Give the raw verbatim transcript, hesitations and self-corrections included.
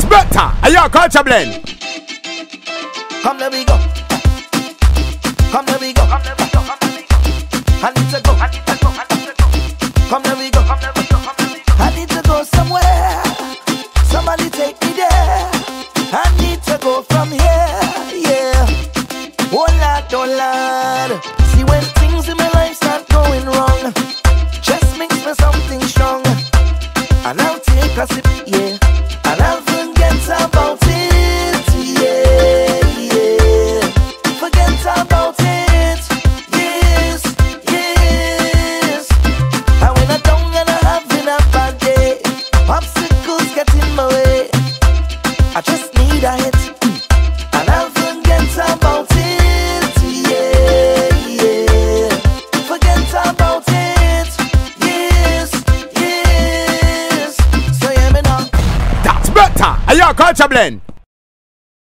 better. Are you a culture blend? Come let me go. Come let me go. Come let me go. Come let me go. I need to go. I need to go. I need to go. Come let me go. Come let me go. Come let me go. I need to go somewhere. Somebody take me there. I need to go from here. Yeah. Oh Lord, oh Lord. See when things in my life start going wrong, just mix me something strong, and I'll take a sip, yeah, and I'll forget about it, yeah, yeah. Forget about it, yes, yes. And when I'm down and I'm having a bad day, obstacles get in my way, I just need a hit, and I'll forget about it. Are you a culture blend?